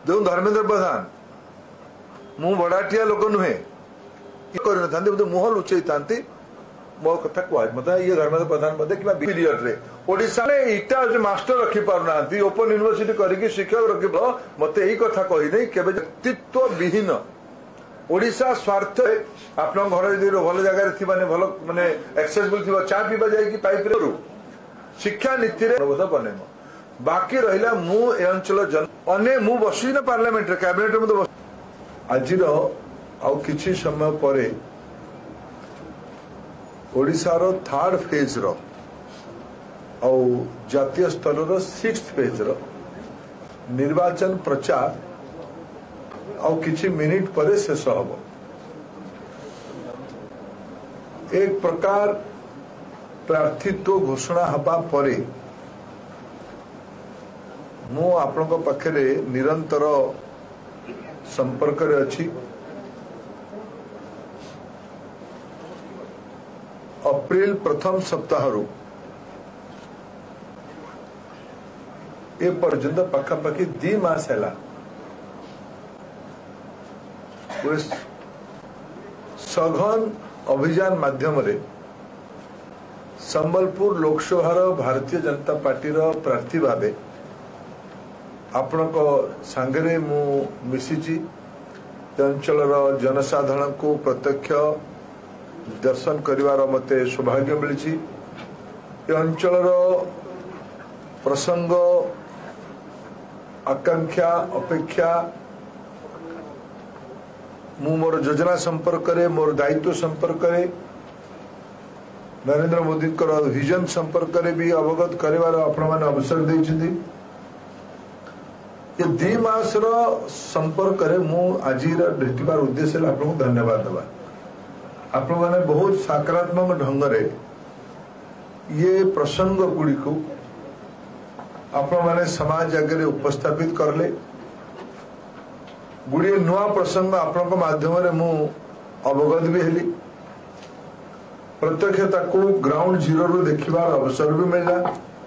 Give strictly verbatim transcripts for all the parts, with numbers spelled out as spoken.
जो धर्मेंद्र प्रधान मु बड़ाटिया लोक नुहे कर मुह लुचई था मो कथा कह मत ये धर्मेंद्र प्रधान मत कि पीरियड रे ओडिशा में इटा मास्टर रखी पारना ओपन यूनिवर्सिटी करके शिक्षक रख मत यही कथा कही केवे व्यक्तित्व विहीन ओडिशा स्वार्थ आप घर भल जगह भल माने एक्सेसिबल थी चा पीवा जाए पाइप रू शिक्षा नीति बने बाकी रहा मु ए अंचल जन अने मु बसी ना पार्लियामेंट कैबिनेट में आज आउ किछि समय परे ओडिशार थर्ड फेज रो आउ जातीय स्तर रो सिक्स्थ फेज रो निर्वाचन प्रचार आउ किछि मिनिट परे शेष हबो। एक प्रकार प्रार्थित्व घोषणा हबा परे मु आपनको पाखरे निरंतर संपर्क रे अछि। अप्रैल प्रथम सप्ताह रू ए पर्यंत पाखापाखि दी मास है सघन अभियान माध्यम रे संबलपुर लोकसभा भारतीय जनता पार्टी रो प्रार्थी भावे आपण सांगरे मु मिशिची अंचल जनसाधारण को प्रत्यक्ष दर्शन करिवार मते सौभाग्य मिली। अंचल प्रसंग आकांक्षा अपेक्षा मु मोर योजना संपर्क रे मोर दायित्व संपर्क रे नरेंद्र मोदी विजन संपर्क रे भी अवगत करिवार आपण माने अवसर देइछथि। ये दी मास रो संपर्क रे मु आज भेटिबार उद्देश्य आपको धन्यवाद देवा। आपण माने बहुत सकारात्मक ढंग रे ये प्रसंग गुड़ी को आपण माने समाज आगे उपस्थापित करले। गुड़िए नुआ प्रसंग आपण माध्यम रे मु अवगत भी हेली प्रत्यक्षता को ग्राउंड जीरो रू देखिबार अवसर भी मिला।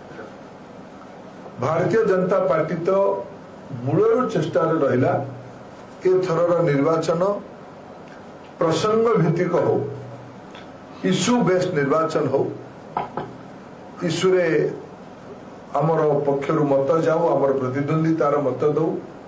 भारतीय जनता पार्टी तो मूलर चेष्टा रहा ए थरर निर्वाचन प्रसंग भित्तिक हो इश्यू बेस्ड निर्वाचन हो इश्यू रे आमर पक्षरु मत जाऊ आमर प्रतिद्वंदी तार मत दो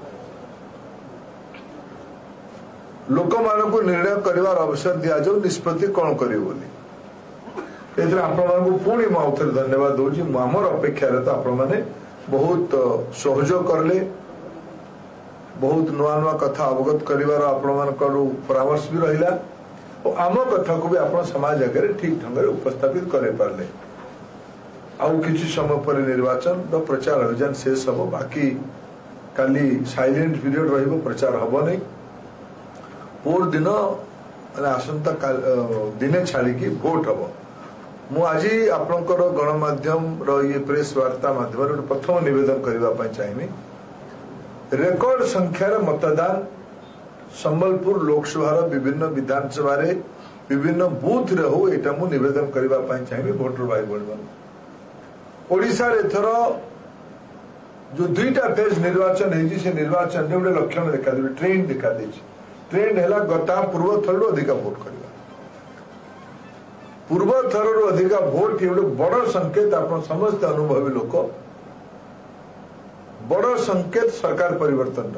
लोक मान को निर्णय करिवार अवसर दिया जाऊ निष्पत्ति कौन करिवे बोली एथरे आपण मानकु पुणी म आउथरे धन्यवाद दोची आमर अपेक्षा रे तो आपण माने बहुत सहयोग करले बहुत नुआ नुआ कथा अवगत करिवार आपण मानकर परामर्श भी रहिला और आम कथा को भी आपण समाज आगे ठीक ढंग रे उपस्थापित करे पारले। आउ किछि समय पर निर्वाचन द प्रचार अभियान शेष हबो बाकी काली साइलेंट पीरियड रहिबो प्रचार हबो नै पूर दिन आसंता दिने छाड़ी की भोट हबो। मु आज आपणकर गणमाध्यम रो ये प्रेस वार्ता माध्यम प्रथम निवेदन करबा पई चाहिए रेकर्ड संख्यार मतदान संबलपुर लोकसभा विभिन्न विधानसभा रे विभिन्न बूथ रे हो एटा मु निवेदन करबा पई चाहिए वोटर भाई बोलबन ओडिसा रे थर जो दुईटा फेज निर्वाचन है से निर्वाचन रे गोटे लक्षण देखा दे ट्रेंड देखा दे ट्रेंड हैला गता पूर्व थर अधिक वोट करबा पूर्व थर रो अधिक वोट ये बड़ संकेत आप समस्त अनुभवी लोक बड़ संकेत सरकार परिवर्तन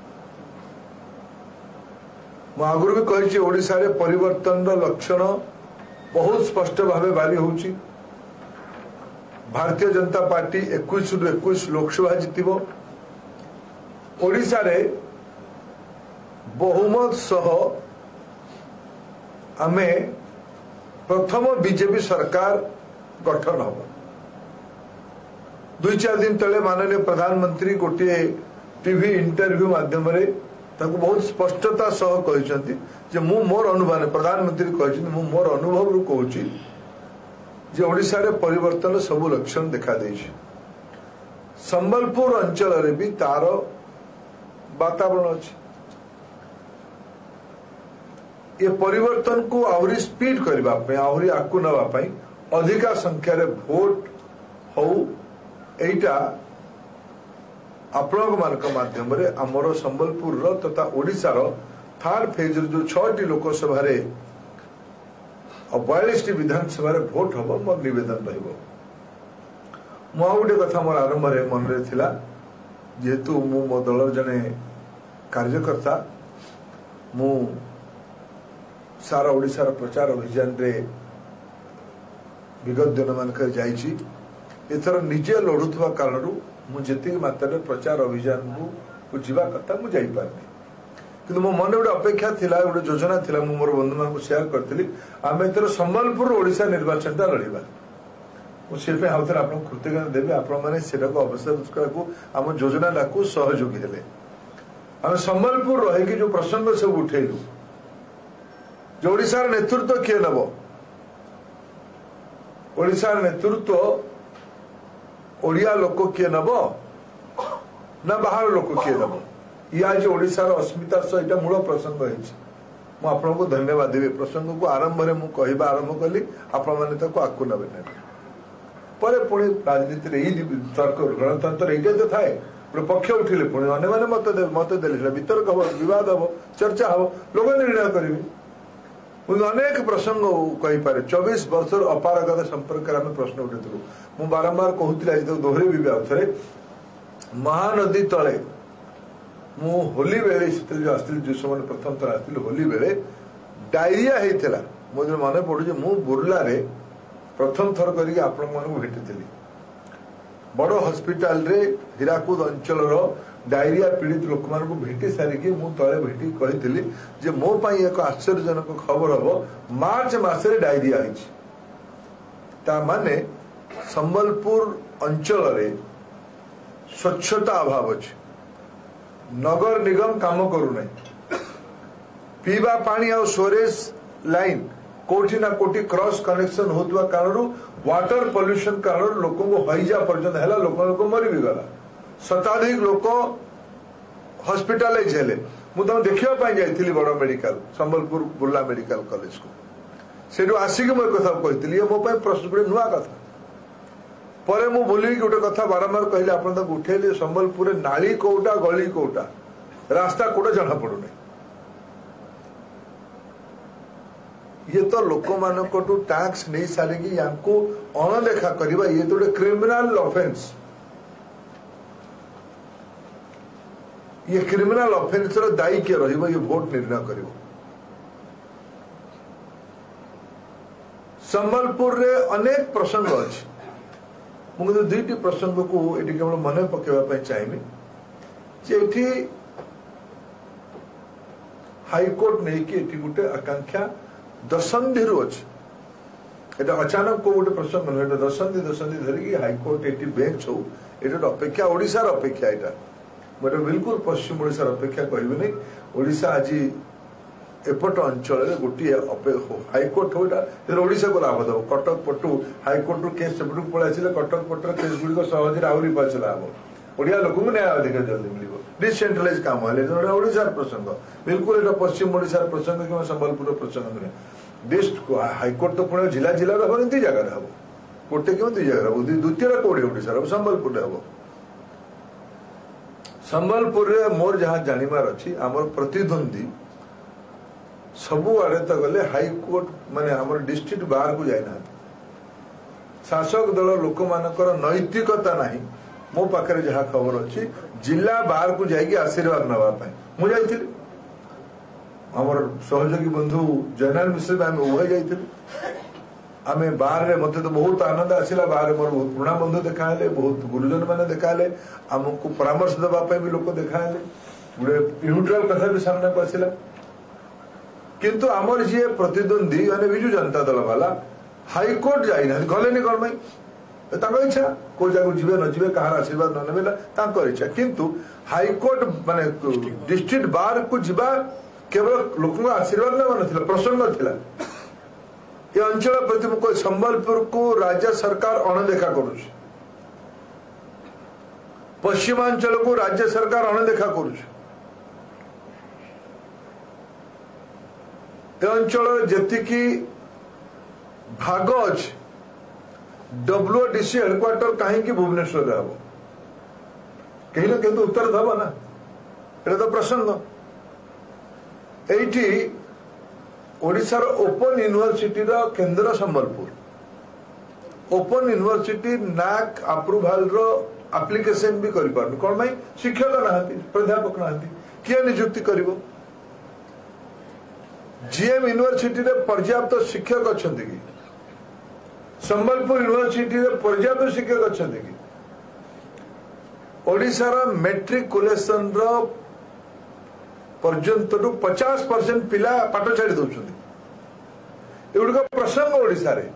आगुरी भी कही ओडिशा रे परिवर्तन लक्षण बहुत स्पष्ट भाव बारी होची। भारतीय जनता पार्टी इक्कीस रु इक्कीस लोकसभा जीतिबो ओडिशा रे बहुमत सह आमे प्रथम बीजेपी सरकार गठन हम दुई चार दिन तले माननीय प्रधानमंत्री गोटे टीवी इंटरव्यू माध्यम रे ताको बहुत स्पष्टता सह कहते जे मु मोर अनुभव प्रधानमंत्री कहते मु मोर अनुभव रु कहूची जे ओडिशा रे परिवर्तन सब लक्षण देखा देछि। संबलपुर अंचल रे भी तार वातावरण अछि ये परिवर्तन को आहरी स्पीड करबा पे आहरी आकु नबा पे अधिका संख्या रे वोट हो एटा आपण माध्यम आमर संबलपुर तथा ओडिशार थर्ड फेज जो छटी लोकसभा बयालीस विधानसभा भोट हम मोर नवेदन रोटे कथा मोर आरंभ मन रे थिला जेहेतु मु मो दल जने कार्यकर्ता मु सारा ओडिशार प्रचार अभियान रे विगत दिन मानक जाइछि एथर निजे लड़ुवा कारण मुझे मात्रा प्रचार अभियान को जीवा कथा मुझे जापारे कि मो मन गोटे अपेक्षा थिला गोटे योजना थिला मु मोर बंधु मान शेयर करथिली आमे एथर संबलपुर ओडिशा निर्वाचन टा लड़िबा मुझे आउथर आप कृतज्ञता देवी आपण मैंने अवसर को आम योजना को सहयोगी हेले आम संबलपुर रही जो प्रसंग सब उठेलु जो ओडिशार नेतृत्व किए नब ओडिशार नेतृत्व ओडिया लोक किए नब ना बाहर लोक किए नब ये आज ओडिशार अस्मिता सहित मूल प्रसंग है धन्यवाद देवी प्रसंग को आरंभ में मुझे कहवा आरंभ कली आपण मैंने आकु नबे पर पुणी राजनीति तर्क गणतंत्र ये तो थाए गोटे पक्ष उठिले पुणी अन्य मैंने मत मत देले वितर्क हम विवाद हम चर्चा हम लोक निर्णय करेंगे मुझे अनेक प्रसंग कहीपे चौबीस वर्ष अपारगता संपर्क में प्रश्न उठेलु मु बारंबार कहूली आज दोहरे भी आउे महानदी तले मु होली बेले जो आसती जो समय प्रथम थर आसती होली बेले डायरिया होता मुझे मन पड़ू मु बुर्ला रे प्रथम थर करके आपण मानक भेटी बड़ हस्पिटाल रे हीराकुद अंचल डायरिया पीड़ित लोक मान भेटी सारिकी मु तले भेटी कही जे मो पाई एक आश्चर्यजनक खबर हम मार्च मासरे डायरिया ता माने संबलपुर अंचल रे स्वच्छता अभाव अच्छे नगर निगम काम करूना पीवा पानी और स्टोरेज लाइन कोठी ना कोठी क्रॉस कनेक्शन होता कारण वाटर पॉल्यूशन कारण लोकों को हईजा पर्यंत है लोक लोक मरी भी गला शताधिक लोक हॉस्पिटलाइज हेले मु तुम देखा जाइली बड़ medical Sambalpur Burla medical college को सेठू आसिक मो कथा कही मो प्रश्न गोटे नुआ कथा पर मु बोली गोटे कथा बारंबार कहले आपण तक उठेले संबलपुर नाली कोटा गली कोटा रास्ता कोटा जना पड़ुना ये तो लोक मान टैक्स नहीं सारिकी यांको अणदेखा करवा ये तो क्रिमिनल ऑफेंस ये क्रिमिनल ऑफेंस रो दायी किए रहिबो ये वोट निर्णय करिवो संबलपुर रे अनेक प्रसंग अछि मुझे दुईटी प्रसंग को ये केवल मन पकेवा चाहिए जे एठी हाईकोर्ट नहीं कि एठी गोटे आकांक्षा दशंधि अच्छे एटा अचानक को गोटे प्रसंग नुह दशंधि दशंधि धरिकी हाईकोर्ट एटी बेंच हो ये अपेक्षा ओडिशार अपेक्षा यहाँ मोटे बिल्कुल पश्चिम ओडिशार अपेक्षा कहबी नहीं ओडिशा आज एपट अंचल गोटे हाईकोर्ट हो ओडिशा को लाभ दब कटक पटू हाईकोर्ट रु केस सेपटू पलि आसे कटक पटर केस गुड़िक सहज आहरी पास लाभ ओडिया लोक न्याय अधिकार जल्दी मिल डिसेंट्रलाइज काम है ओडिशार प्रसंग बिल्कुल ये पश्चिम ओडिशार प्रसंग कि संबलपुर प्रसंग नुहे हाईकोर्ट तो पुणे जिला जिला हम दी जगह हम गोटे कि दुई जगह हम द्वितीय कौटे ओडिशार संबलपुर हम संबलपुर मोर जहाँ जानवर अच्छी आमर प्रतिद्वंदी सबु आड़े तो गले हाईकोर्ट माने आमर डिस्ट्रिक्ट बाहर को जाइना शासक दल लोक मानकर नैतिकता नहीं मो पाखे जहाँ खबर अच्छी जिला बाहर को जाइए आशीर्वाद नापी मुझे आमर सहयोगी बंधु जयनाल मिश्र आम उभय जाइए आम बाहर में मत तो बहुत आनंद आसला बाहर मोर बहुत पुराणा बंधु देखाले बहुत गुरुजन मैंने देखाले आमको परामर्श देवाई भी लोक देखाले गोटे न्यूट्राल कथा भी सामना को आसला किंतु आमर जी प्रतिद्वंदी माने विजु जनता दल वाला हाईकोर्ट जाइना गले कौन पाई इच्छा को जगह जीवे न जीवे कहार आशीर्वाद न नेला इच्छा किंतु हाईकोर्ट माने डिस्ट्रिक्ट बार को जीवा केवल लोक आशीर्वाद न प्रसंग थिला ये अंचल प्रति संबलपुर को राज्य सरकार अणदेखा करुछ पश्चिमांचल को राज्य सरकार अणदेखा करुछ अंचल जेतिकी भाग अच्छे डब्ल्यूडीसी हेडक्वार्टर कहीं भुवनेश्वर हम कहीं ना कहीं तो उत्तर दब ना ये तो प्रसंग एठी ओडिशार ओपन यूनिवर्सिटी रो केंद्र संबलपुर ओपन यूनिवर्सिटी नाक अप्रूवाल रो एप्लिकेशन भी करि पार कोन भाई शिक्षक नाहंती प्राध्यापक नाहंती किए नियुक्ति करिवो जीएम यूनिवर्सिटी रे पर्याप्त शिक्षक अछंती कि संबलपुर यूनिवर्सिटी रे पर्याप्त शिक्षक अछंती कि ओडिशार मेट्रिकुलेशन रो पर्यंत पचास परसेंट पिला पाठ छाड़ी दौरान एगुड़िक प्रसंग ओडिशा रे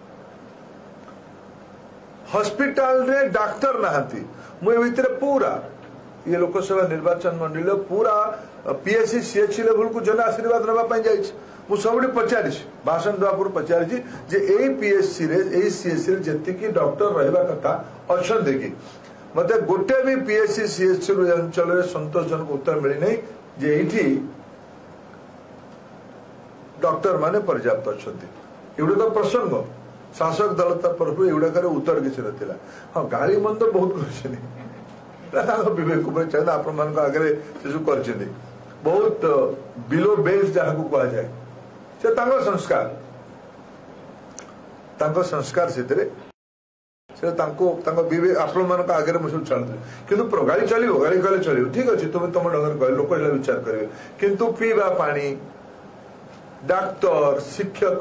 हॉस्पिटल रे डाक्तर नहांती मुझे भितर पूरा ये लोकसभा निर्वाचन मंडल पूरा पीएससी सीएचसी लेवल को जन आशीर्वाद नापी जाइए मुझे सब पचारि भाषण देवापुर पचारि जे ए पीएससी रे ए सीएचसी रे जेतिकी डॉक्टर रहिबा कथा अछंती कि मते गोटे भी पीएससी सीएचसी अंचल रे संतोषजनक उत्तर मिली नहीं जे एठी डॉक्टर माने पर्याप्त अछंती एगुड़ा तो प्रसंग शासक दल तरफ एगुड़ाक उत्तर किसी नथिला हाँ गाड़ी मन तो बहुत कर विवेक चाहिए आपण आगे से कर बहुत बिलो बेस जहाँ को कहा जाए से तांको संस्कार तांको संस्कार से से तांको तांको विवेक आपण मान आगे मुझे चलते किंतु गाड़ी चलो गाड़ी कहले चलो ठीक अच्छे तुम तुम ढंग कह लोक विचार करेंगे किंतु पीवा पानी डाक्तर शिक्षक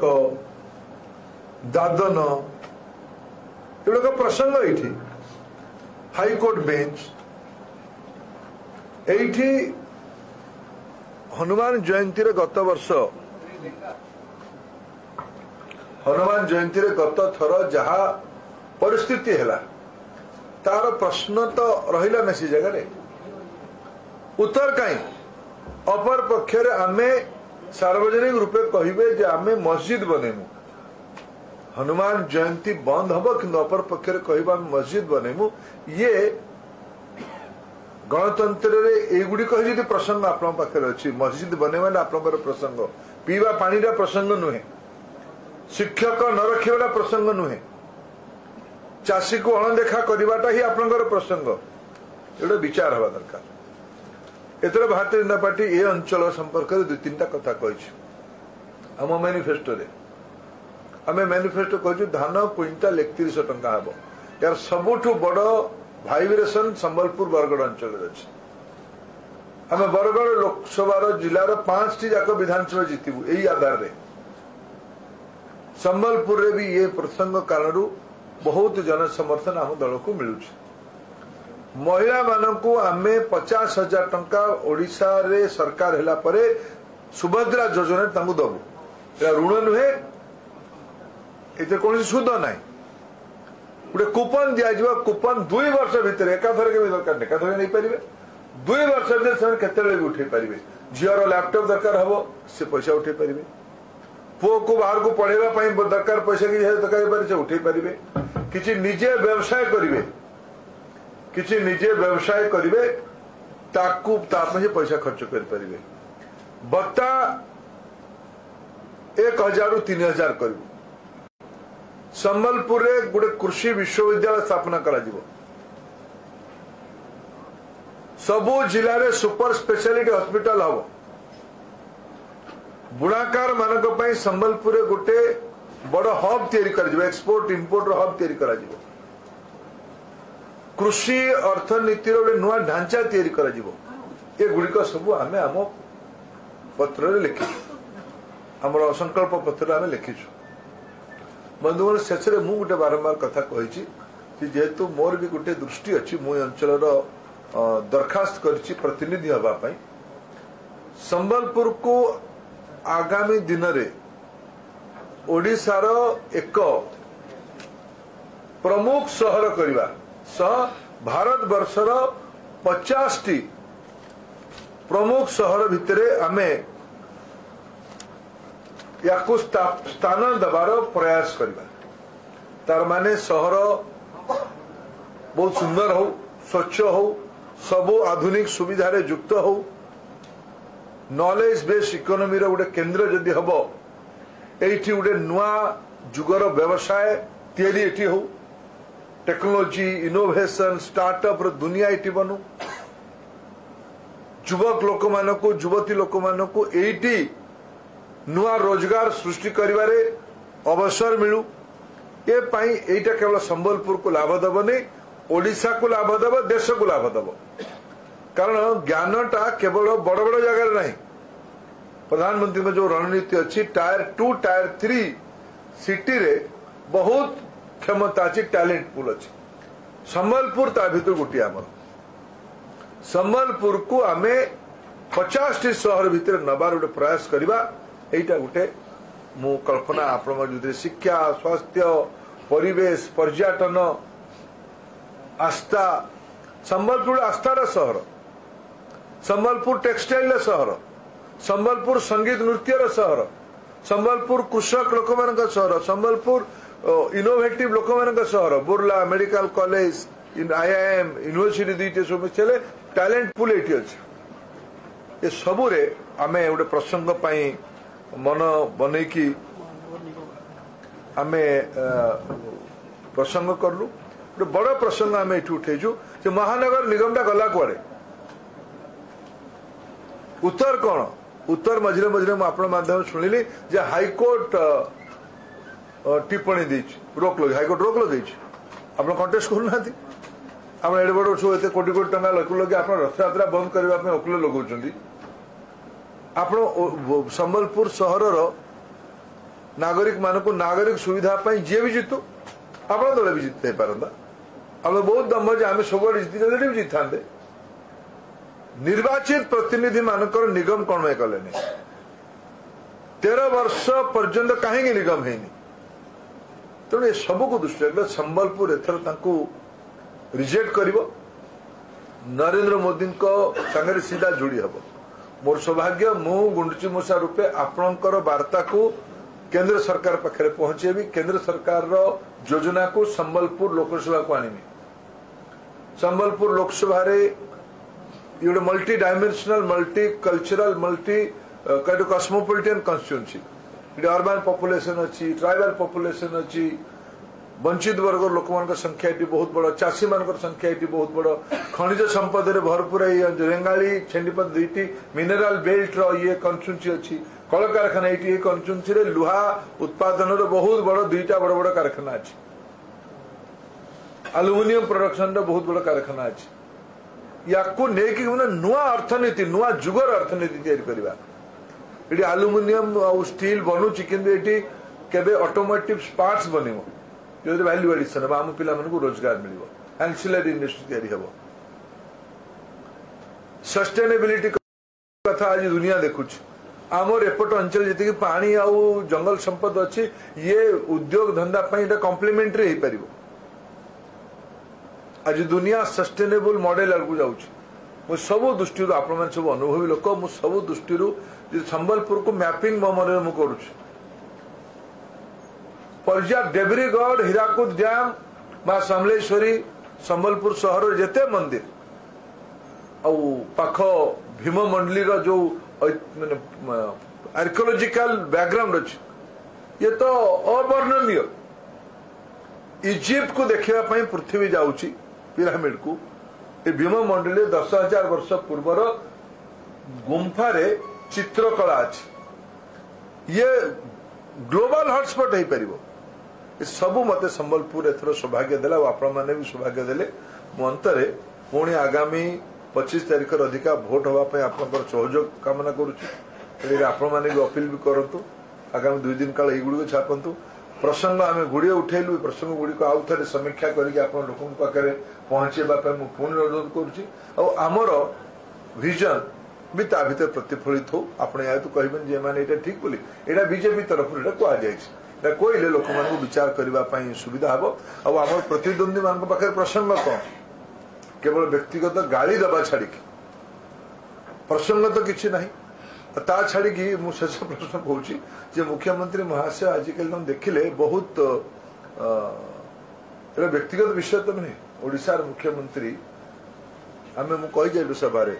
दादन एगुड़ा प्रसंग ये हाईकोर्ट बेंच एठी हनुमान जयंती रे गत वर्ष हनुमान जयंती रे गत थर जहा परिस्थिति है तार प्रश्न तो रहिला ना सी जगह उत्तर कहीं अपर पक्षरे आमे सार्वजनिक रूपे कहिबे जे आमे मस्जिद बनेमु हनुमान जयंती बंद हम कि अपर पक्षरे कहबा मस्जिद बनेमु ये गणतंत्र रे एगुड़ी कहि जदि प्रसंग आपन पाखरे अछि मस्जिद बनेबा आपनकर प्रसंग पीवा पानी रा प्रसंग नुहे शिक्षक न रखिबा प्रसंग नुहे चाषी को अणदेखा करवाटा ही आपनकर प्रसंग एटा विचार हवा दरकार एतरे भारतीय जनता पार्टी ए अंचल संपर्क में दुई तीन कथा कही आम मैनिफेस्टो रे आम मैनिफेस्टो कह धान क्विंटाल एकतीस टंका हम यार सबुठ बड़ भाइब्रेसन संबलपुर बरगड़ अंचल अच्छे आम बरगड़ लोकसभा जिलार पांच टी जाक विधानसभा जीतबू यही आधार रे संबलपुर रे भी ये प्रसंग कारण बहुत जन समर्थन आम दल को मिलू महिला मानू आमे पचास हजार टंका ओडिशा रे सरकार हैला परे सुभद्रा योजना दबू ऋण नुहे ये कौन सुध ना गोटे कूपन दिज्व कूपन दुई वर्ष भितर एकाथर के दरकार एकाथर नहीं पारे दुई वर्ष भर केत भी उठे पारे झीर लैपटॉप दरकार हम से पैसा उठे पारे पुओ को बाहर को पढ़ेगा दरकार पैसा की दरकार उठे पारे किसी निजे व्यवसाय करेंगे किसी निजे व्यवसाय करेंगे ताकू तापे पैसा खर्च करें बता एक हजार रु तीन हजार कर संबलपुर रे गोटे कृषि विश्वविद्यालय स्थापना करा जिवो सबु जिले में सुपर स्पेशलिटी हॉस्पिटल हम बुणाकार मानक पई संबलपुर रे गोटे बड़ हब तैयारी कर एक्सपोर्ट इंपोर्ट हब तैयारी करा जिवो कृषि अर्थनीति गोटे नुआ ढांचा तैयारी करा जिवो ए गुड़िक सब आमे आम पत्र रे लिखि हमर संकल्प पत्र आमे लिखिछु बंधुगण शेष में मुझे गोटे बारंबार कथा कही जेहेतु मोर भी गोटे दृष्टि अच्छी मु अंचल दरखास्त करिछि प्रतिनिधि हवापाई संबलपुर को आगामी दिन रे ओडिशार एक प्रमुख सहर करवा सह भारत वर्षर पचास टी प्रमुख सहर भितरे आमे या स्थान दबार प्रयास करवा तार माने सहर बहुत सुंदर हो स्वच्छ हो सबु आधुनिक सुविधा रे युक्त हो नॉलेज बेस्ड इकोनॉमी रो गोटे केंद्र जदि हबो एठी गोटे नुआ जुगर व्यवसाय तैयारी एठी हो टेक्नोलोजी इनोवेशन स्टार्टअप रो दुनिया ये बनू युवक लोक मानक युवती लोक मानक एटी नुआ रोजगार सृष्टि करिवारे अवसर मिलू ये पाई एटा केवल संबलपुर को लाभ दब नहीं ओडिशा को लाभ दब देश को लाभ दब कारण ज्ञानटा केवल बड़ बड़ जगह नहीं प्रधानमंत्री में जो रणनीति अच्छी tier two tier three city रे बहुत क्षमता अच्छी टैलेंट पूल अच्छी संबलपुर ता भीतर गोटे आम संबलपुर को आमे पचास टी सहर भितर नबार गोटे प्रयास करवा एटा गोटे मु कल्पना आपण शिक्षा स्वास्थ्य परिवेश पर्यटन आस्था संबलपुर आस्थार सहर संबलपुर टेक्सटाइल सहर संबलपुर संगीत नृत्यर सहर संबलपुर कृषक लोक मान सहर संबलपुर इनोवेटिव लोक मान सहर Burla medical college IIM university दुईटे सब चले टैलेंट पुल ये अच्छे ये सबुरे आमे गोटे प्रसंग पाई मन बन की आमे प्रसंग करलु गोटे बड़ प्रसंग आम ये उठेचु जे महानगर निगमटा गला कुआड़े उत्तर कौन उत्तर मझे मझे मुझे माध्यम शुणिली जे हाईकोर्ट टिप्पणी दी रोक लगे हाईकोर्ट रोक लगे आप कंटेस्ट करना आप एडे बड़ सब एत कोटी कोटी टंका लोक लगे आप रथयात्रा बंद करने वकिल लगाउछंती आप संबलपुर सहर नागरिक मान को नागरिक सुविधा जी भी जीतु आप दल भी जीत पारता आप बहुत दम जे आम सब जीति भी जीत था निर्वाचित प्रतिनिधि मानकर निगम कौन में कले तेरह वर्ष पर्यंत कहीं निगम है तेणु ये सब को दृष्टि रखले संबलपुर एथर रिजेक्ट कर नरेंद्र मोदी संगे सीधा जोड़ी हम मोर सौभाग्य मु गुंडुची मूषा रूपे आपणकर वार्ता को केंद्र सरकार पाखे पहुंचेबी केंद्र सरकार योजना को संबलपुर लोकसभा को आनमी संबलपुर लोकसभा ये गोटे multi dimensional multi cultural multi cosmopolitan constituency ये अर्बन पॉपुलेशन अच्छी ट्राइबल पॉपुलेशन अच्छी वंचित वर्ग लोक मान संख्या ये बहुत बड़ चाषी मान संख्या ये बहुत बड़ खनिज संपद भरपूर रेंगाली छेंडीपत दुईटी मिनेराल बेल्ट ये कन्स्टिट्यूएंसी अच्छी कल कारखाना ये कन्स्टिट्यूएंसी लुहा उत्पादन बहुत बड़ दुईटा बड़ बड़ कारखाना अच्छी आलुमिनियम प्रोडक्शन बहुत बड़ कारखाना अच्छी या नुआ अर्थनीति नुआ जुगर अर्थनीति तैयारी करवा ये आलुमिनियम और स्टील बनूची कि केबे ऑटोमोटिव पार्ट्स बन जो वैल्यू एडिशन हम आम पिला को रोजगार मिल एंसिलरी इंडस्ट्री तैयारी हम सस्टेनेबिलिटी कथा आज दुनिया देखुच आमर एपट अंचल जी पानी आउ जंगल संपद अच्छी ये उद्योग धंदा कॉम्प्लीमेंटरी हो पार आज दुनिया सस्टेनेबल मॉडल आगे जाऊँ सब दृष्टि आप सब अनुभवी लोक मु सब दृष्टि संबलपुर को मैपिंग मो मन में करुच्ची पर्याप्त देवरीगढ़ हीराकुद डैम बा समलेश्वरी संबलपुर सहर जेते मंदिर पाख भीम मंडली जो आर्कियोलॉजिकल बैकग्राउंड अच्छी ये तो अवर्णनीय इजिप्ट को देखा पृथ्वी जाऊँगी पिरामिड को ये भीम मंडली दस हजार वर्ष पूर्वर गुंफा रे चित्रकला अच्छी ये ग्लोबल हॉटस्पॉट हो पार ये सबू मत संबलपुर एथर सौभाग्य देला आपण मैंने भी सौभाग्य देले मो अंतरे पुणी आगामी पच्चीस तारीख अधिका भोट होगापी आप सहयोग कामना करुच्ची आपण मैंने भी अपील भी करूँ आगामी दुई दिन काल युड़ छापतु प्रसंग आम गुड़िए उठेलु प्रसंग गुड़िक आउ थे समीक्षा करके लोक पाखे पहुंचेबा पुणी अनुरोध करमर विजन भी ता भीतर प्रतिफलित हो आप तो कहबेन जे माने एटा ठीक बोली एटा बीजेपी तरफ कहुई कहले लोक मान विचार करने सुविधा हम आम प्रतिद्वंदी मान पाखे प्रसंग कौन केवल व्यक्तिगत गाड़ी दबा छाड़ी प्रसंग तो किसी ना ता छाड़ी मुझे शेष प्रश्न कहूँ मुख्यमंत्री महाशय आजिकल तुम देखिले बहुत व्यक्तिगत विषय तो नहीं ओडिशार मुख्यमंत्री आम मुझे सभारे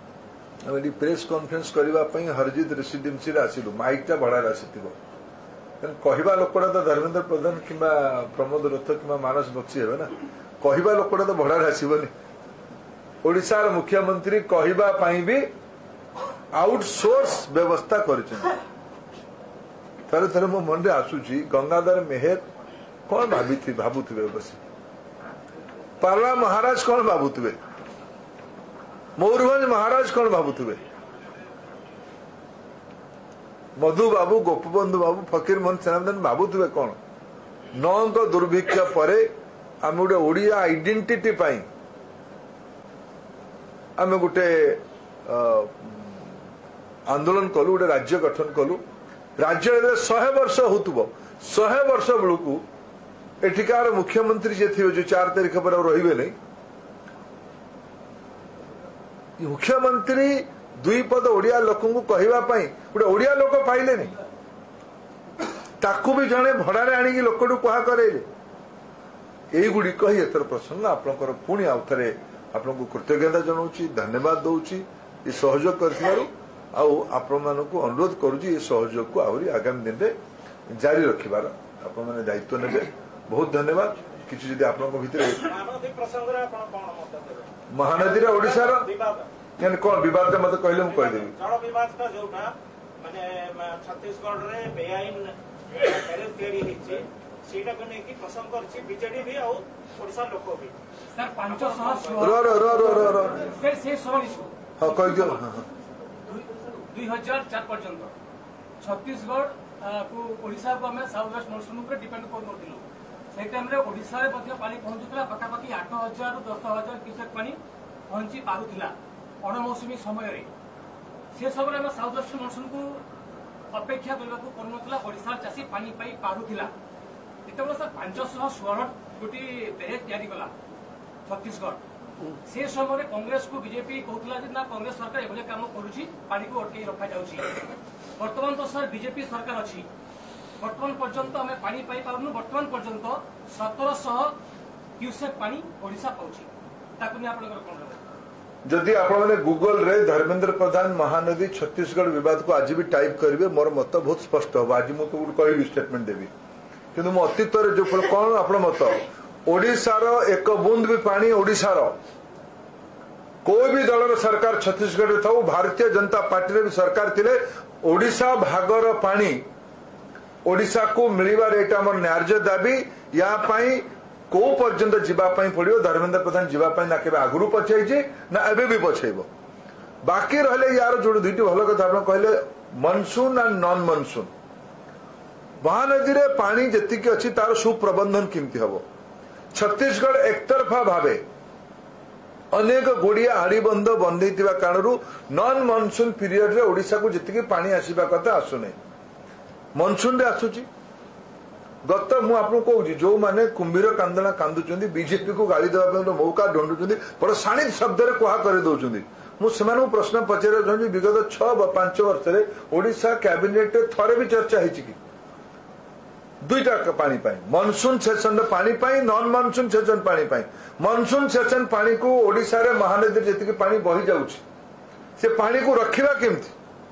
आम प्रेस कॉन्फ्रेंस करने हरजित रेसिडेंसी आसिलु माइकटा भड़ार आसी कहवा लोकटा तो धर्मेन्द्र प्रधान कि प्रमोद रथ कि मानस बक्सी हे ना कहवा लोकटा तो भड़ार आसबनी ओडिशार मुख्यमंत्री कहवा भी आउटसोर्स व्यवस्था कर थे थे मो मन में आसूची गंगाधर मेहर कौन भाभी भावुवे बस पार्ला महाराज कौन भावुवे मयूरभंज महाराज कौन भावुवे मधु बाबू गोपबंधु बाबू फकीर मोहन सेनापति भावुवे कौन नौक दुर्भिक्ष पर आम गोटे ओडिया आइडेंटिटी पाई आम गोटे आंदोलन कलु गोटे राज्य गठन कलु राज्य शहे वर्ष होतुब शहे वर्ष बेलू एठिकार मुख्यमंत्री जे थे जो चार तारीख पर रही नहीं मुख्यमंत्री दुई पद ओडिया लोक कहवाई गोटे ओडिया लोक पाइले नहीं ताकू भी जड़े भड़ारे आणिकी लोकटू कहा करेले युड़िक ही एतर प्रसंग आपंकर पुणी आउ थे आपको कृतज्ञता जनाऊँ धन्यवाद दूची ये सहयोग कर अनुरोध करुँची सहयोग को आहरी आगामी दिन में जारी रखार आप दायित्व ने बहुत धन्यवाद किसी जदि आप महानदी ओडिशार यानी कौन विवाद मत कहले मु कहदेवी जल विवाद का जोटा माने छत्तीसगढ़ रे बेआईन बैरेज तैयारी हिची सीटा को नेकी पसंद करछि बीजेडी भी और ओडिसा लोक भी सर पाँच सौ रो रो रो रो रो रो से से सवाल हां कह दियो हां दो हज़ार चार पर्यंत छत्तीसगढ़ को ओडिसा को हमें साउथ वेस्ट मॉनसून पर डिपेंड कर नथिलु से टाइम रे ओडिसा रे मध्ये पानी पहुंचुतला पका पकी आठ हज़ार रु दस हज़ार क्यूसेक पानी पहुंची पारुथिला अणमौसुमी समय से सब साउथ वेस्ट मॉनसून को अपेक्षा करने को पड़ुला ओडिशा चाषी पानी पाई पारुथिला जिते सर पांच सौ षोह गोटे बैरेज तैयारी कला छत्तीसगढ़ से समय कांग्रेस को बीजेपी कहला ना कांग्रेस सरकार एभले काम करुछि पानी को अटकई रखा जाउछि वर्तमान तो सर बीजेपी सरकार अछि वर्तमान पर्यंत हमें पानी पाई पारुनु वर्तमान पर्यंत सत्रह सौ क्यूसेक पानी ओडिशा पाउछि ताकु नि आपनकर कोन जदि आपने गूगल रे धर्मेन्द्र प्रधान महानदी छत्तीसगढ़ विवाद को आज भी टाइप करेंगे मोर मत बहुत स्पष्ट हम आज मुझे कह स्टेटमेंट देवी किंतु मो अतीत जो कौन आप मत ओडिशार एक बूंद भी पानी ओडिशार कोई भी दलर सरकार छत्तीसगढ़ था भारतीय जनता पार्टी भी सरकार थिले ओडिशा भागर पानी ओडिशा को मिलबार एटा हमर न्याय्य दाबी या पाई को पर्यंत जीवाई पड़ो धर्मेन्द्र प्रधान जीवाई ना के आगु पछाई ना एबे भी पछेब बाकी रहे यार जो दुईट भल कथा आप कहले monsoon and non monsoon Mahanadi रे पानी जी अच्छी तार सुप्रबंधन केमती हम छत्तीसगढ़ एकतरफा भावे अनेक गोड़िया आड़ीबंध बंधे कारण नॉन मनसून पीरियड रे ओडिशा को जी पानी आसवा कथा आसुना मनसून रे आसुची गत मुझे कहूँ जो मैंने कुंभीर कांदना कांदुंट बीजेपी को गाड़ी देवाई मौका ढूंढुंट बड़ शाणित शब्द कह कर मुझे प्रश्न पचार चाहूँगी विगत छह पांच वर्ष में ओडिशा कैबिनेट थरे भी चर्चा है कि दुईटा पानी पाई मनसून सेसन पानी पाई नॉन मनसून सेसन पानी पाई मनसून सेसन पानी को ओडिशा रे महानदी जी पानी बही जाउछि से पानी को रखिबा केमती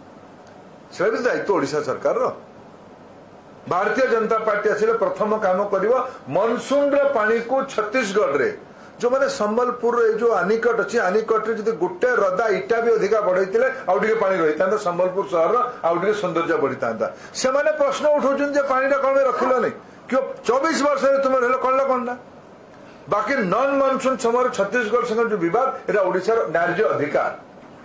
से भी दायित्व ओडिशा सरकार रो भारतीय जनता पार्टी आसिले प्रथम काम करिवो मनसून रे पानी को छत्तीसगढ़ रे जो माने संबलपुर रे जो आनिकट अछि आनिकट रे जदि गोटे रदा इटा भी अधिका बढ़ैतिले आउ टिके पानी रहितांता संबलपुर शहर आउ टिके सौंदर्य बढ़ितांता से माने प्रश्न उठाउछन जे पानी रा कोन रखिलो नै क्यों चौबीस वर्ष रे तुम हेलो कोन कोन ना बाकी नॉन मनसून समय छत्तीसगढ़ संग जो विवाद एरा ओडिसा रो न्याय्य अधिकार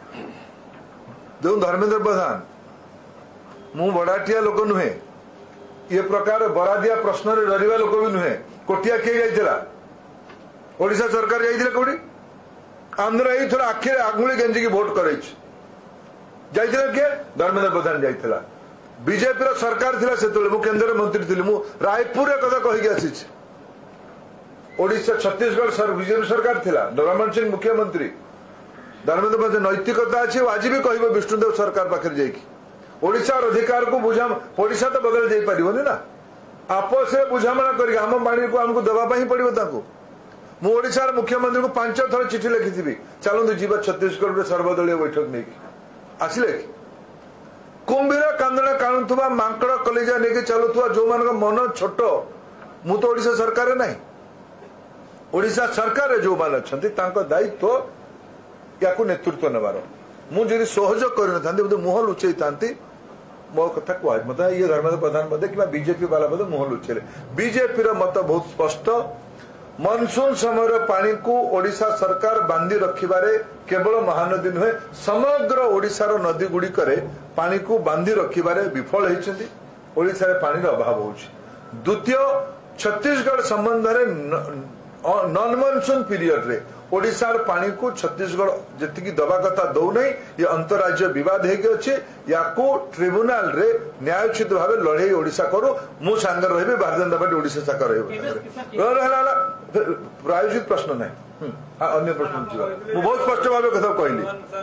जो धर्मेन्द्र प्रधान मु बड़ाटिया लोक नुहे ये प्रकार बरादिया प्रश्न रे डरिवा लोक भी नुहे कोटिया के जाइतिला ओडिशा सरकार जाइतिले कोडी आंध्र एई थोड़ा आखिर आंगुली गेंजी की वोट करैछ जाइतिले के धर्मेन्द्र प्रधान जाइतिला बीजेपी रो सरकार थिला सेतले मु केंद्र मंत्री थिली मु रायपुर रे कथा कहि के आसीछ ओडिशा छत्तीसगढ़ सर बीजेपी सरकार थिला रमन सिंह मुख्यमंत्री धर्मेन्द्र प्रधान नैतिकता अछि आज भी कहबो विष्णुदेव सरकार पाखर जाइकी ओडिशा अधिकार को बुझा ओडिशा तो बदल जाई परिबोनी ना आपस में बुझामणा करी आम पानी को हमको देवा ही पड़ो ताको मु ओडिशा मुख्यमंत्री को पांच थर चिठी लिखी चलतु जीवा छत्तीसगढ़ सर्वदलीय बैठक नहीं आसिले कुंभीर कांदना काणुवा मांकड़ कलेजा नहीं चलुवा जो मान मन छोट मु तो ओडिशा सरकार नहीं ओडिशा सरकार जो मान अच्छा दायित्व या नेतृत्व नेबार मुझे सहयोग कर मुह लुचई था मो कथा कह मत ये धर्मेंद्र प्रधान कि बीजेपी वाला मुह लुचेले बीजेपी मत बहुत स्पष्ट मनसून समय पानी को ओडिशा सरकार बांधी रखिबारे केवल महानदी नुहे समग्र ओडिशार नदी गुड़िक पानी को बांधी रखिबारे विफल होती ओडिशा पानी अभाव हो द्वितीय छत्तीसगढ़ संबंध नॉन मनसून पीरियड रे ओडिशार पानी को छत्तीसगढ़ जी दबा कथा दौ नहीं ये अंतरराज्य बद हो ट्रिब्यूनाल रे न्यायोचित भाव लड़े ओडिशा करू मु सांगे रही भारतीय जनता पार्टी ओडिशा शाखा रहा प्रायोजित प्रश्न ना अन्य प्रश्न मुझे बहुत स्पष्ट भाव कथा कहली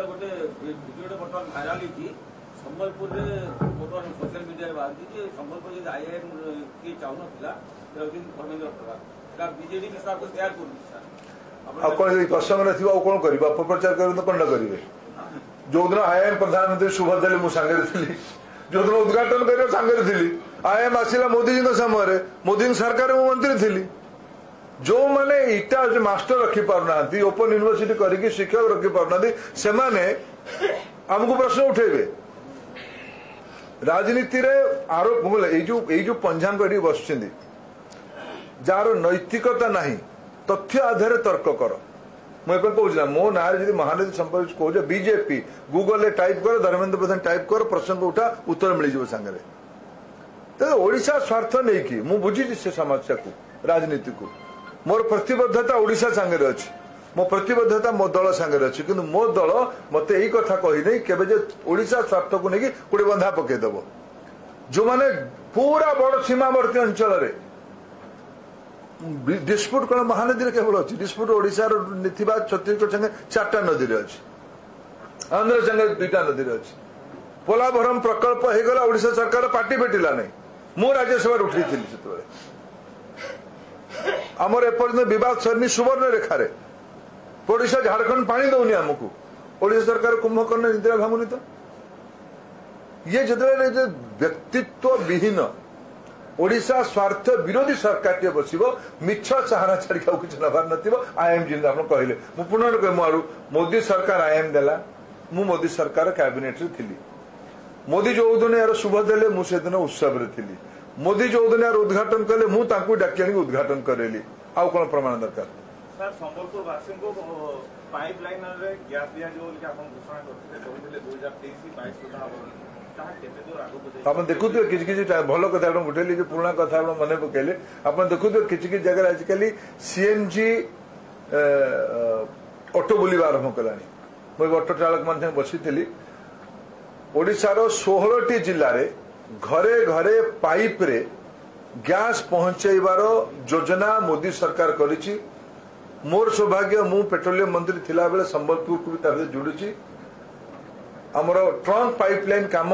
संबलपुर सोशल मीडिया बाहर संबलपुर आईआईएम किए चाहूना धर्मेंद्र प्रधान बीजेडी के साथ शेयर कर प्रसंग न कौन कर अपप्रचार कर कौन करेंगे जो दिन आईएम प्रधानमंत्री शुभ देली मु सांगे थी जो दिन उद्घाटन कर सांगे थी आईएम आसला मोदी जी समय मोदी सरकार मु मंत्री थी जो माने इटा मास्टर रखी पारना ओपन यूनिवर्सिटी करके शिक्षक रखी पारना से आमको प्रश्न उठेबे राजनीति रे आरोप बोले जो जो पंजांग बस जार नैतिकता नहीं तथ्य आधार तर्क कर मुझे कहूँ मो ना महानदी संपर्क कह बीजेपी गूगल टाइप कर धर्मेंद्र प्रधान टाइप कर प्रसंग उठा उत्तर मिल जाए सांगे तो ओडिशा स्वार्थ नहीं कि मु बुझी से समस्या को राजनीति को मोर प्रतिबद्धता ओडिशा सांगे अच्छी मो प्रतिबद्धता मो दल सांगे अच्छी कि मो दल मत यही कथा कही नहीं केवे ओडिशा स्वार्थ को लेकिन कोड़े बंधा पकईदेव जो माने पूरा बड़ सीमावर्ती अंचल डिस्प्यूट कौन महानदी केवल अच्छी डिस्प्यूट ओडिशा छत्तीसगढ़ संगे चार्टा नदी अच्छी आंध्र संगे दुईटा नदी अच्छी पोलाभरम प्रकल्प हो गला ओडिशा सरकार पार्टी भेटिला नहीं मु राज्यसभा उठी से आमर एपर्यंत विवाद सरनी सुवर्ण रेखार ओडिशा झारखंड पानी दौनी आमको ओडिशा सरकार कुंभकर्ण निद्रा भांगुनी तो ये जो व्यक्तित्व विहीन ओडिशा स्वार्थ विरोधी सरकार टे बस मिछ सहारा छाड़ी किसी नबार नईएम जी कहले पुनः कह मु मोदी सरकार आईएम देला मु मोदी सरकार कैबिनेट रे थी मोदी जो दिन यार शुभ देले मुझे दिन उत्सव रे थी मोदी जो दिन यार उद्घाटन कले मु डाकी आनी उद्घाटन करेली आउ कौन प्रमाण दरकार सर संबलपुर वासी को पाइपलाइन रे गैस दिया जो कि आपण घोषणा करथिले कहले दो हज़ार तेईस बाईस सुधा हम आप देखु कि किसी भल कथा उठेली जो पुराना कथा मन पकड़े आप देखु कि जगह आजिकल सीएनजी ऑटो बुलवा आरंभ कला मुझे ऑटो चालक मान बसी ओडिशार सोलह टी जिले में घरे घरे पाइप रे गैस पहुंचाइबार योजना मोदी सरकार करिछि मोर सौभाग्य मु पेट्रोलियम मंत्री थिला बेले संबलपुर को भी जोड़ी आमर ट्रंक पाइपलाइन काम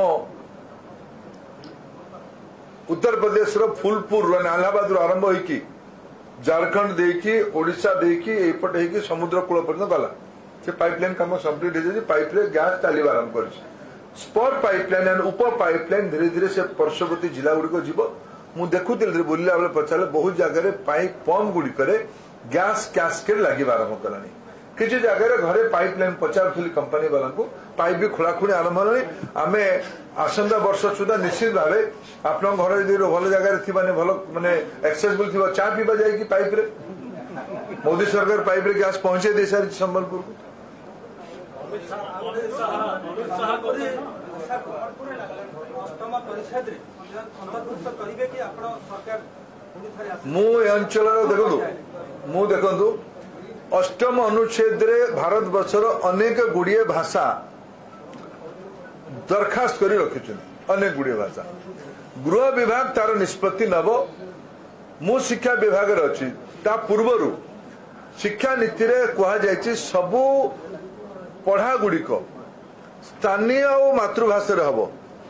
उत्तर प्रदेश फुलपुर इलाहाबाद आरंभ होगी झारखंड देखी ओडिशा देखी एपटे होगी समुद्र कूल पर्यटन गला से पाइपलाइन काम कंप्लीट हो जाए पाइप रे गैस चलवा आरंभ कर स्पॉट पाइपलाइन एंड उप पाइपलाइन धीरे धीरे से पार्श्ववर्ती जिला गुड़िक जीव मु देखुली बुलला बेले पचारे बहुत जगह पाइप पंप गुड़िक गैस कैस्केड लगे आरंभ कलानी किसी जगह घरे पाइपलाइन पचारूली कंपनी वाला को पाइप भी खोलाखोली आरंभ होनी आम आसंता वर्ष सुधा निश्चित भाव आप घर यदि भल जगह भल माने एक्सेसिबल थी चा पीवा जाए पाइप रे मोदी सरकार पाइप रे गैस पहुंचे दे सारी संबलपुर को मु अंचल देखु मु देखु अष्टम अनुच्छेद रे भारत वर्षर अनेक गुड़िए भाषा दरखास्त कर रखी अनेक गुड़िए भाषा गृह विभाग तार निष्पत्ति नब मु शिक्षा विभाग अच्छी ता पूर्वर शिक्षा नीति रे कहा जायछि सबु पढ़ा गुड़िक स्थानीय और मातृभाषा हम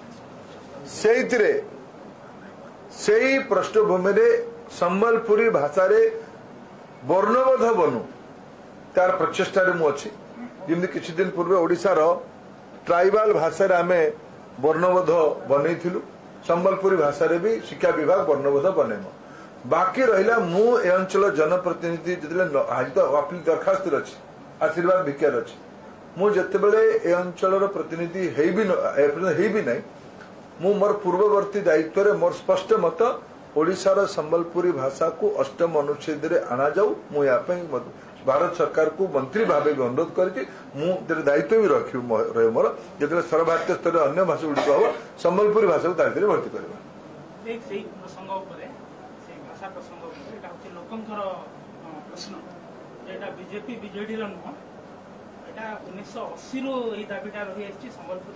से पृष्ठभूमि रे संबलपुरी भाषा रे वर्णबोध बनू तार प्रचेषा मु अच्छी जमी किसी दिन पूर्व ओडिशार ट्राइबाल भाषा रे आमे ବର୍ଣ୍ଣବୋଧ ବନେଇଥିଲୁ ସମ୍ବଲପୁରୀ ଭାଷାରେ ବି ଶିକ୍ଷା ବିଭାଗ ବର୍ଣ୍ଣବୋଧ ବନେଇବ ବାକି ରହିଲା ମୁଁ ଏ ଅଞ୍ଚଳ जनप्रतिनिधि ଯେତେବେଳେ ଆଜି ତ ଅପିଲ ଦରଖାସ୍ତରେ ଅଛି ଆଶୀର୍ବାଦ ଭିକ୍ଷାର ଅଛି ମୁଁ ଯେତେବେଳେ ଏ ଅଞ୍ଚଳର ପ୍ରତିନିଧି ହେଇବି ହେଇବି ନାହିଁ ମୁଁ ମୋର ପୂର୍ବବର୍ତ୍ତୀ ଦାୟିତ୍ୱରେ ମୋର ସ୍ପଷ୍ଟ ମତ ओडिशार संबलपुरी भाषा को अष्टम अनुच्छेद अणाऊ मु या भारत सरकार को मंत्री भाव भी अनुरोध कर दायित्व भी रखी रहे मोर जो सर्वभारतीय स्तर अन्य भाषा गुड़िक हम संबलपुरी भाषा को ताकि भर्ती करवा बीजेपी बीजेडी नुह यहाँ उन्नीस अशी रु दाबीटा रही संबलपुरी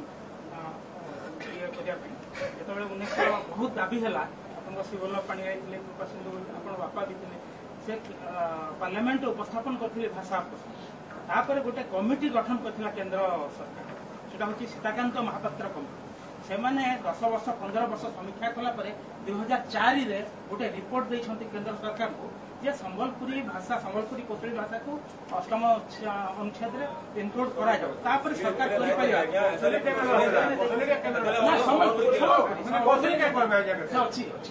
जो उन्नीस बहुत दाबी है शिवल्लभ पाणिग्राही थे कृपा सिंधु बापा भी थे से पार्लियामेंट उपस्थापन करते भाषा तापर गोटे कमिटी गठन करथिला केंद्र सरकार सेटा होची सीताकांत महापात्र कमिटी से माने दस वर्ष पंद्रह वर्ष समीक्षा कला परे दो हज़ार चार रे गोटे रिपोर्ट दैछंती केंद्र सरकार को जे संबलपुरी भाषा संबलपुरी कोतरी भाषा को अष्टम अनुच्छेद रे इंक्लूड करा जाओ तापर सरकार करि परिया ना संबलपुरी कोतरी के करबे अछि अछि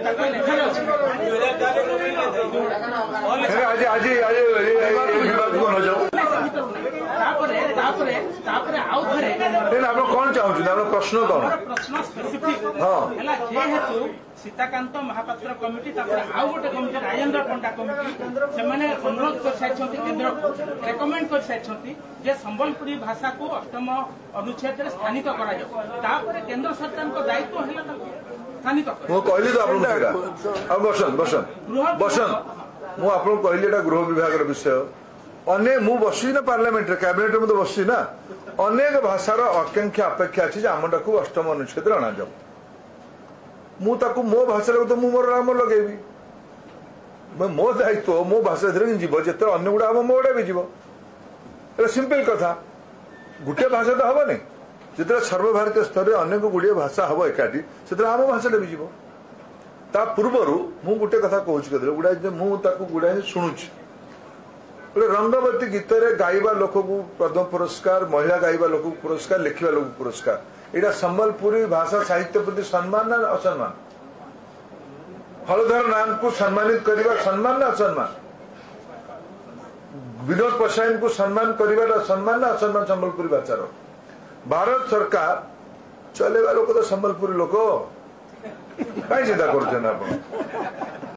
आज आज आज विवाद को न जाओ तापरे तापरे तापरे आउ थरे देन आप कोन चाहू छी आप प्रश्न कोन प्रश्न स्पेसिफिक हां हला जे हेतु सीताकांत महापात्र कमिटी तापर आउ गोटे कमिटी राजेंद्र पंडा कमिटी से माने अनुरोध कर साइछंती केंद्र को रेकमेंड कर साइछंती जे संबलपुरी भाषा को अष्टम अनुच्छेद रे स्थानित करा जाय तापर केंद्र सरकार को दायित्व हला स्थानित कर मो कहली तो आपन सेरा अब बसन बसन बसन मु आपन कहली एटा गृह विभाग रो विषय अनेक मु बसी ना पार्लियामेंट रे कैबिनेट में तो बसी ना अनेक भाषार आकांक्षा अपेक्षा अच्छी आमटा को अष्टम अनुच्छेद अणा जाऊ मु ताकू मो भाषा तो मु मोर नाम लगेबी मो दायित्व मो भाषा जीव जिते अन्य गुड़ा हम मो गुड़ा भी जीव सिंपल कथा गोटे भाषा तो हम नहीं जिते सर्वभारतीय स्तर में अनेक गुड़िए भाषा हम एकाठी से आम भाषा भी जीव ता पूर्वर मु गोटे कथा कहूँ गुड़ाए मुझे गुड़ाए शुणुची गोटे रंगवती गीत गाइबा लोक को पद्म पुरस्कार महिला गाइबा लोक पुरस्कार लिखा लोक पुरस्कार यहाँ संबलपुरी भाषा साहित्य प्रति सम्मान ना असम्मान हलधर नाम को सम्मानित करने सम्मान ना असम्मान विनोद पसायन को सम्मान करने सम्मान ना असम्मान संबलपुरी भाषार भारत सरकार चलेगा लोक तो संबलपुरी लोक कहीं चिंता कर